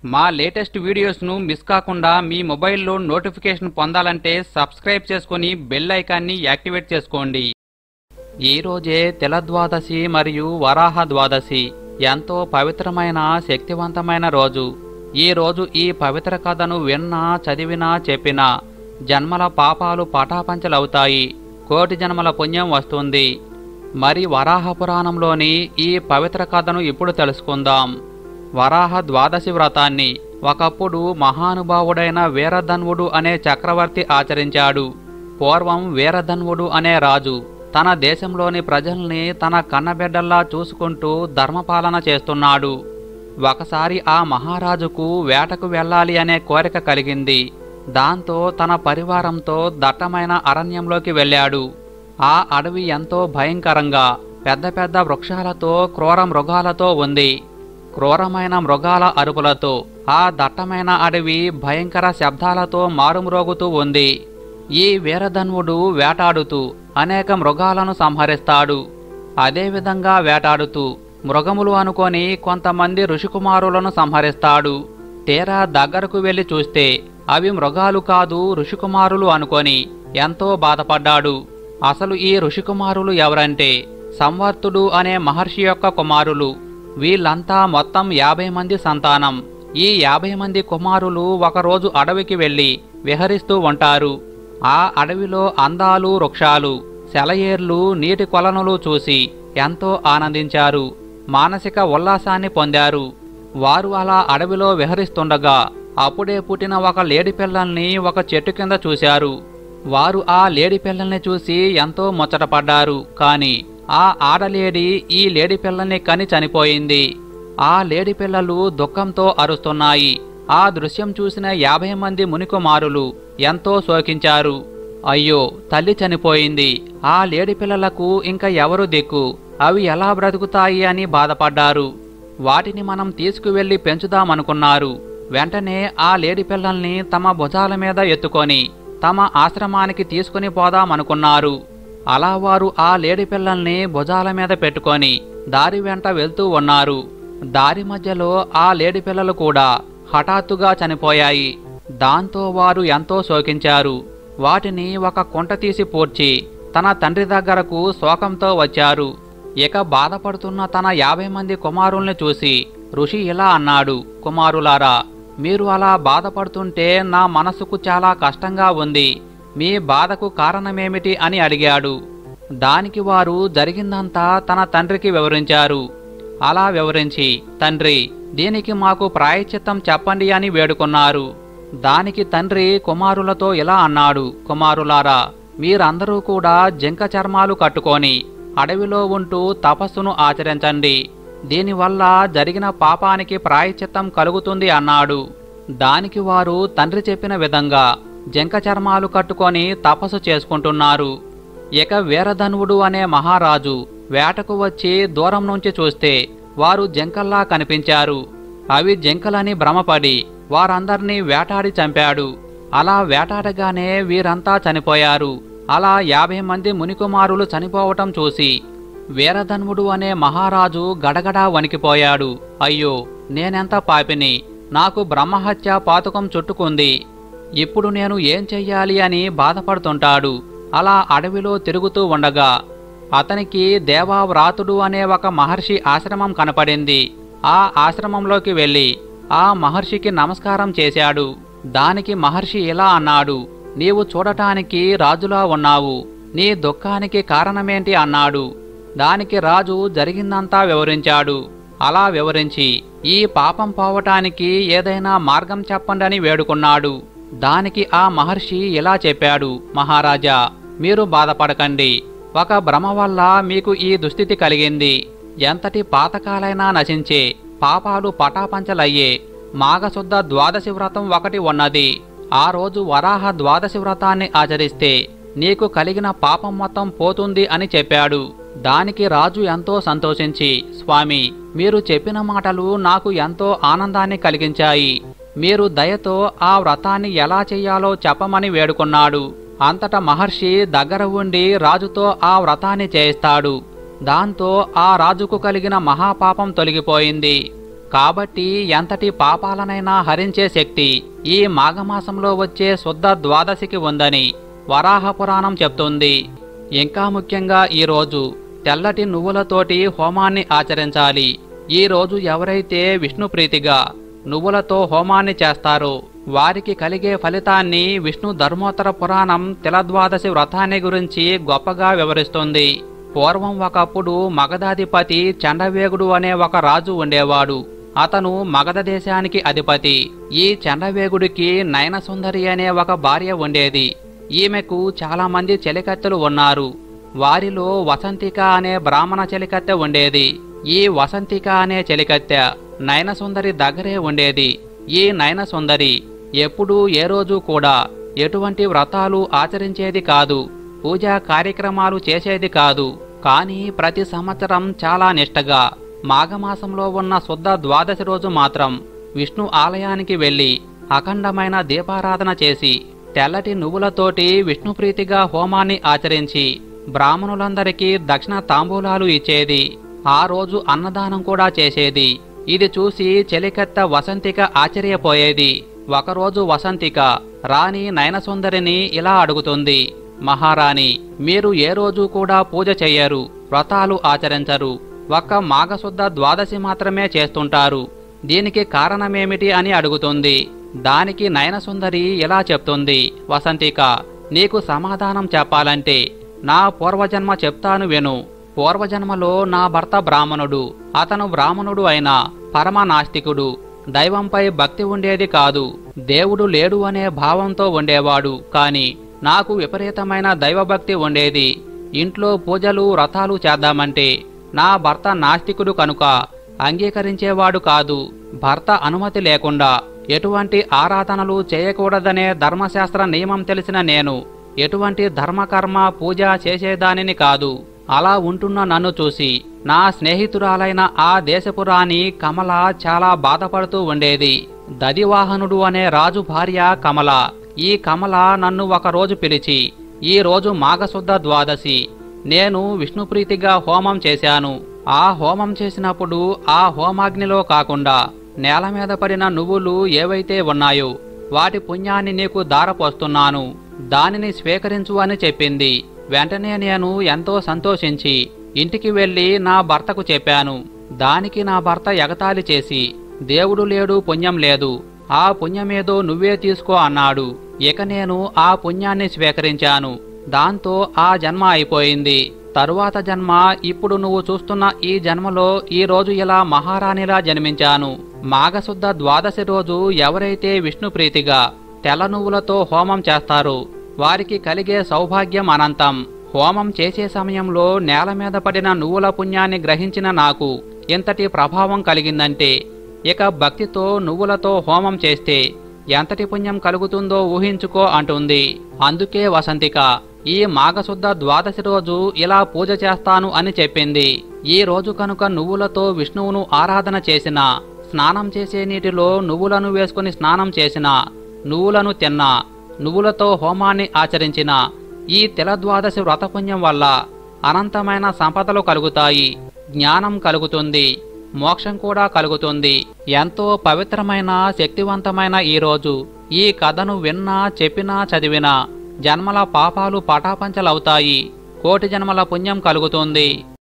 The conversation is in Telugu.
మా లేటెస్ట్ వీడియోస్ను మిస్ కాకుండా మీ మొబైల్లో నోటిఫికేషన్ పొందాలంటే సబ్స్క్రైబ్ చేసుకుని బెల్ ఐకాన్ని యాక్టివేట్ చేసుకోండి. ఈ రోజే తిలద్వాదశి మరియు వరాహ ద్వాదశి ఎంతో పవిత్రమైన శక్తివంతమైన రోజు. ఈ రోజు ఈ పవిత్ర కథను విన్నా, చదివినా, చెప్పినా జన్మల పాపాలు పటాపంచలవుతాయి, కోటి జన్మల పుణ్యం వస్తుంది. మరి వరాహ పురాణంలోని ఈ పవిత్ర కథను ఇప్పుడు తెలుసుకుందాం. వరాహ ద్వాదశి వ్రతాన్ని ఒకప్పుడు మహానుభావుడైన వీరధన్వుడు అనే చక్రవర్తి ఆచరించాడు. పూర్వం వీరధన్వుడు అనే రాజు తన దేశంలోని ప్రజల్ని తన కన్నబిడ్డల్లా చూసుకుంటూ ధర్మపాలన చేస్తున్నాడు. ఒకసారి ఆ మహారాజుకు వేటకు వెళ్ళాలి అనే కోరిక కలిగింది. దాంతో తన పరివారంతో దట్టమైన అరణ్యంలోకి వెళ్ళాడు. ఆ అడవి ఎంతో భయంకరంగా పెద్ద పెద్ద వృక్షాలతో, క్రూర మృగాలతో ఉంది. క్రూరమైన మృగాల అరుపులతో ఆ దట్టమైన అడవి భయంకర శబ్దాలతో మారుమ్రోగుతూ ఉంది. ఈ వీరధన్వుడు వేటాడుతూ అనేక మృగాలను సంహరిస్తాడు. అదేవిధంగా వేటాడుతూ మృగములు అనుకొని కొంతమంది ఋషికుమారులను సంహరిస్తాడు. తీరా దగ్గరకు వెళ్లి చూస్తే అవి మృగాలు కాదు, ఋషికుమారులు అనుకొని ఎంతో బాధపడ్డాడు. అసలు ఈ ఋషికుమారులు ఎవరంటే సంవర్తుడు అనే మహర్షి యొక్క కుమారులు. వీళ్ళంతా మొత్తం 50 మంది సంతానం. ఈ 50 మంది కుమారులు ఒకరోజు అడవికి వెళ్లి విహరిస్తూ ఉంటారు. ఆ అడవిలో అందాలు, వృక్షాలు, సెలయేర్లు, నీటి కొలనులు చూసి ఎంతో ఆనందించారు, మానసిక ఉల్లాసాన్ని పొందారు. వారు అలా అడవిలో విహరిస్తుండగా అప్పుడే పుట్టిన ఒక లేడి పిల్లల్ని ఒక చెట్టు కింద చూశారు. వారు ఆ లేడి పిల్లల్ని చూసి ఎంతో ముచ్చటపడ్డారు. కాని ఆ ఆడలేడి ఈ లేడి పిల్లల్ని కని చనిపోయింది. ఆ లేడి పిల్లలు దుఃఖంతో అరుస్తున్నాయి. ఆ దృశ్యం చూసిన 50 మంది మునికుమారులు ఎంతో శోకించారు. అయ్యో, తల్లి చనిపోయింది, ఆ లేడి పిల్లలకు ఇంకా ఎవరు దిక్కు, అవి ఎలా బ్రతుకుతాయి అని బాధపడ్డారు. వాటిని మనం తీసుకువెళ్లి పెంచుదామనుకున్నారు. వెంటనే ఆ లేడి పిల్లల్ని తమ భుజాల మీద ఎత్తుకొని తమ ఆశ్రమానికి తీసుకుని పోదామనుకున్నారు. అలా వారు ఆ లేడి పిల్లల్ని భుజాల మీద పెట్టుకొని దారి వెంట వెళ్తూ ఉన్నారు. దారి మధ్యలో ఆ లేడి పిల్లలు కూడా హఠాత్తుగా చనిపోయాయి. దాంతో వారు ఎంతో శోకించారు. వాటిని ఒక కుంట తీసి పూడ్చి తన తండ్రి దగ్గరకు శోకంతో వచ్చారు. ఇక బాధపడుతున్న తన 50 మంది కుమారుల్ని చూసి ఋషి ఇలా అన్నాడు, కుమారులారా, మీరు అలా బాధపడుతుంటే నా మనసుకు చాలా కష్టంగా ఉంది. మీ బాధకు కారణమేమిటి అని అడిగాడు. దానికి వారు జరిగిందంతా తన తండ్రికి వివరించారు. అలా వివరించి, తండ్రి, దీనికి మాకు ప్రాయశ్చిత్తం చెప్పండి అని వేడుకున్నారు. దానికి తండ్రి కుమారులతో ఇలా అన్నాడు, కుమారులారా, మీరందరూ కూడా జింక చర్మాలు కట్టుకొని అడవిలో ఉంటూ తపస్సును ఆచరించండి. దీనివల్ల జరిగిన పాపానికి ప్రాయశ్చిత్తం కలుగుతుంది అన్నాడు. దానికి వారు తండ్రి చెప్పిన విధంగా జింక చర్మాలు కట్టుకొని తపస్సు చేసుకుంటున్నారు. ఇక వీరధన్వుడు అనే మహారాజు వేటకు వచ్చి దూరం నుంచి చూస్తే వారు జింకల్లా కనిపించారు. అవి జింకలని భ్రమపడి వారందర్నీ వేటాడి చంపాడు. అలా వేటాడగానే వీరంతా చనిపోయారు. అలా 50 మంది మునికుమారులు చనిపోవటం చూసి వీరధన్వుడు అనే మహారాజు గడగడా వణికిపోయాడు. అయ్యో, నేనెంత పాపిని, నాకు బ్రహ్మహత్య పాతకం చుట్టుకుంది, ఇప్పుడు నేను ఏం చెయ్యాలి అని బాధపడుతుంటాడు. అలా అడవిలో తిరుగుతూ ఉండగా అతనికి దేవవ్రాతుడు అనే ఒక మహర్షి ఆశ్రమం కనపడింది. ఆ ఆశ్రమంలోకి వెళ్ళి ఆ మహర్షికి నమస్కారం చేశాడు. దానికి మహర్షి ఇలా అన్నాడు, నీవు చూడటానికి రాజులా ఉన్నావు, నీ దుఃఖానికి కారణమేంటి అన్నాడు. దానికి రాజు జరిగిందంతా వివరించాడు. అలా వివరించి ఈ పాపం పోవటానికి ఏదైనా మార్గం చెప్పండని వేడుకున్నాడు. దానికి ఆ మహర్షి ఇలా చెప్పాడు, మహారాజా, మీరు బాధపడకండి. ఒక భ్రమ వల్ల మీకు ఈ దుస్థితి కలిగింది. ఎంతటి పాతకాలైనా నశించే పాపాలు పటాపంచలయ్యే మాఘశుద్ధ ద్వాదశి వ్రతం ఒకటి ఉన్నది. ఆ రోజు వరాహ ద్వాదశి వ్రతాన్ని ఆచరిస్తే నీకు కలిగిన పాపం మొత్తం పోతుంది అని చెప్పాడు. దానికి రాజు ఎంతో సంతోషించి, స్వామి, మీరు చెప్పిన మాటలు నాకు ఎంతో ఆనందాన్ని కలిగించాయి. మీరు దయతో ఆ వ్రతాన్ని ఎలా చెయ్యాలో చెప్పమని వేడుకున్నాడు. అంతటా మహర్షి దగ్గర ఉండి రాజుతో ఆ వ్రతాన్ని చేయిస్తాడు. దాంతో ఆ రాజుకు కలిగిన మహాపాపం తొలగిపోయింది. కాబట్టి ఎంతటి పాపాలనైనా హరించే శక్తి ఈ మాఘమాసంలో వచ్చే శుద్ధ ద్వాదశికి ఉందని వరాహ పురాణం చెప్తుంది. ఇంకా ముఖ్యంగా ఈరోజు తెల్లటి నువ్వులతోటి హోమాన్ని ఆచరించాలి. ఈ రోజు ఎవరైతే విష్ణుప్రీతిగా నువ్వులతో హోమాన్ని చేస్తారో వారికి కలిగే ఫలితాన్ని విష్ణు ధర్మోత్తర పురాణం తిలద్వాదశి వ్రతాన్ని గురించి గొప్పగా వివరిస్తుంది. పూర్వం ఒకప్పుడు మగధాధిపతి చండవేగుడు అనే ఒక రాజు ఉండేవాడు. అతను మగధ దేశానికి అధిపతి. ఈ చండవేగుడికి నయనసుందరి అనే ఒక భార్య ఉండేది. ఈమెకు చాలా మంది చెలికత్తెలు ఉన్నారు. వారిలో వసంతిక అనే బ్రాహ్మణ చెలికత్తె ఉండేది. ఈ వసంతిక అనే చెలికత్తె నయనసుందరి దగ్గరే ఉండేది. ఈ నయనసుందరి ఎప్పుడూ ఏ రోజు కూడా ఎటువంటి వ్రతాలు ఆచరించేది కాదు, పూజా కార్యక్రమాలు చేసేది కాదు. కానీ ప్రతి సంవత్సరం చాలా నిష్టగా మాఘమాసంలో ఉన్న శుద్ధ ద్వాదశి రోజు మాత్రం విష్ణు ఆలయానికి వెళ్లి అఖండమైన దీపారాధన చేసి తెల్లటి నువ్వులతోటి విష్ణుప్రీతిగా హోమాన్ని ఆచరించి బ్రాహ్మణులందరికీ దక్షిణ తాంబూలాలు ఇచ్చేది. ఆ రోజు అన్నదానం కూడా చేసేది. ఇది చూసి చెలికత్తె వసంతిక ఆశ్చర్యపోయేది. ఒకరోజు వసంతిక రాణి నయనసుందరిని ఇలా అడుగుతుంది, మహారాణి, మీరు ఏ రోజు కూడా పూజ చెయ్యరు, వ్రతాలు ఆచరించరు, ఒక్క మాఘశుద్ధ ద్వాదశి మాత్రమే చేస్తుంటారు. దీనికి కారణమేమిటి అని అడుగుతుంది. దానికి నయనసుందరి ఇలా చెప్తుంది, వసంతిక, నీకు సమాధానం చెప్పాలంటే నా పూర్వజన్మ చెప్తాను విను. పూర్వజన్మలో నా భర్త బ్రాహ్మణుడు. అతను బ్రాహ్మణుడు అయినా పరమ నాస్తికుడు. దైవంపై భక్తి ఉండేది కాదు. దేవుడు లేడు అనే భావంతో ఉండేవాడు. కాని నాకు విపరీతమైన దైవభక్తి ఉండేది. ఇంట్లో పూజలు వ్రతాలు చేద్దామంటే నా భర్త నాస్తికుడు కనుక అంగీకరించేవాడు కాదు. భర్త అనుమతి లేకుండా ఎటువంటి ఆరాధనలు చేయకూడదనే ధర్మశాస్త్ర నియమం తెలిసిన నేను ఎటువంటి ధర్మకర్మ పూజ చేసేదానిని కాదు. అలా ఉంటున్న నన్ను చూసి నా స్నేహితురాలైన ఆ దేశపురాణి కమల చాలా బాధపడుతూ ఉండేది. దదివాహనుడు అనే రాజు భార్య కమల. ఈ కమల నన్ను ఒకరోజు పిలిచి, ఈ రోజు మాఘశుద్ధ ద్వాదశి, నేను విష్ణుప్రీతిగా హోమం చేశాను. ఆ హోమం చేసినప్పుడు ఆ హోమాగ్నిలో కాకుండా నేల మీద పడిన నువ్వులు ఏవైతే ఉన్నాయో వాటి పుణ్యాన్ని నీకు దారపోస్తున్నాను, దానిని స్వీకరించు అని చెప్పింది. వెంటనే నేను ఎంతో సంతోషించి ఇంటికి వెళ్లి నా భర్తకు చెప్పాను. దానికి నా భర్త ఎగతాళి చేసి, దేవుడు లేడు, పుణ్యం లేదు, ఆ పుణ్యమేదో నువ్వే తీసుకో అన్నాడు. ఇక నేను ఆ పుణ్యాన్ని స్వీకరించాను. దాంతో ఆ జన్మ అయిపోయింది. తరువాత జన్మ ఇప్పుడు నువ్వు చూస్తున్న ఈ జన్మలో ఈ రోజు ఇలా మహారాణిలా జన్మించాను. మాఘశుద్ధ ద్వాదశి రోజు ఎవరైతే విష్ణుప్రీతిగా తెల్ల నువ్వులతో హోమం చేస్తారో వారికి కలిగే సౌభాగ్యం అనంతం. హోమం చేసే సమయంలో నేల మీద పడిన నువ్వుల పుణ్యాన్ని గ్రహించిన నాకు ఎంతటి ప్రభావం కలిగిందంటే ఇక భక్తితో నువ్వులతో హోమం చేస్తే ఎంతటి పుణ్యం కలుగుతుందో ఊహించుకో అంటుంది. అందుకే వసంతిక ఈ మాఘశుద్ధ ద్వాదశి రోజు ఇలా పూజ చేస్తాను అని చెప్పింది. ఈ రోజు కనుక నువ్వులతో విష్ణువును ఆరాధన చేసిన, స్నానం చేసే నీటిలో నువ్వులను వేసుకుని స్నానం చేసిన, నువ్వులను తిన్నా, నువ్వులతో హోమాన్ని ఆచరించిన ఈ తిలద్వాదశి వ్రతపుణ్యం వల్ల అనంతమైన సంపదలు కలుగుతాయి, జ్ఞానం కలుగుతుంది, మోక్షం కూడా కలుగుతుంది. ఎంతో పవిత్రమైన శక్తివంతమైన ఈ రోజు ఈ కథను విన్నా, చెప్పినా, చదివినా జన్మల పాపాలు పటాపంచలవుతాయి, కోటి జన్మల పుణ్యం కలుగుతుంది.